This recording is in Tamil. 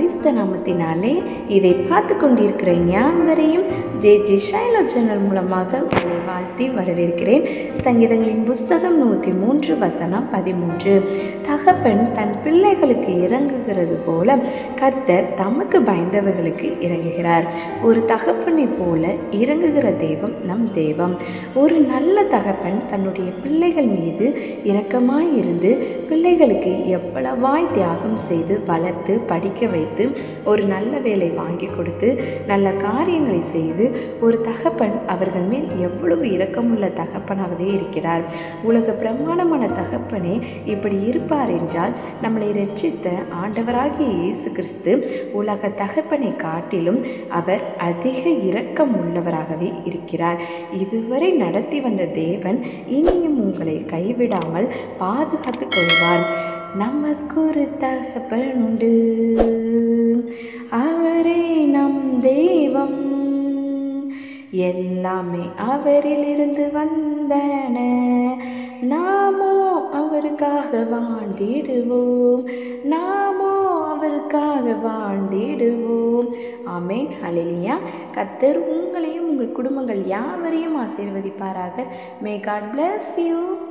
பரிசுத்த நாமத்தினாலே இதை பார்த்து கொண்டிருக்கிற யாவரையும் ஜே ஷைலோ சேனல் மூலமாக உங்களை வாழ்த்தி வரவேற்கிறேன். சங்கீதங்களின் புஸ்தகம் 103:13. தகப்பன் தன் பிள்ளைகளுக்கு இறங்குகிறது போல கர்த்தர் தமக்கு பயந்தவர்களுக்கு இறங்குகிறார். ஒரு தகப்பனை போல இறங்குகிற தெய்வம் நம் தெய்வம். ஒரு நல்ல தகப்பன் தன்னுடைய பிள்ளைகள் மீது இரக்கமாயிருந்து பிள்ளைகளுக்கு எவ்வளவாய் தியாகம் செய்து வளர்த்து படிக்க வைத்து ஒரு நல்ல வேலை வாங்கி கொடுத்து நல்ல காரியங்களை செய்து ஒரு தகப்பன் அவர்கள் மேல் எவ்வளவு இரக்கமுள்ள தகப்பனாகவே இருக்கிறார். உலக பிரமாணமான தகப்பனே இப்படி இருப்பார் என்றால் நம்மளை இரட்சித்த ஆண்டவராகிய இயேசு கிறிஸ்து உலக தகப்பனை காட்டிலும் அவர் அதிக இரக்கம் உள்ளவராகவே இருக்கிறார். இதுவரை நடத்தி வந்த தேவன் இனியும் உங்களை கைவிடாமல் பாதுகாத்து கொள்வார். நமக்கு ஒரு தகப்பன் உண்டு, அவரே நம் தெய்வம். எல்லாமே அவரிலிருந்து வந்தன, நாமோ அவருக்காக வாழ்ந்திடுவோம், நாமோ அவருக்காக வாழ்ந்திடுவோம். ஆமென், ஹல்லேலூயா. கர்த்தர் உங்களையும் உங்கள் குடும்பங்கள் யாவரையும் ஆசீர்வதிப்பாராக. May God bless you.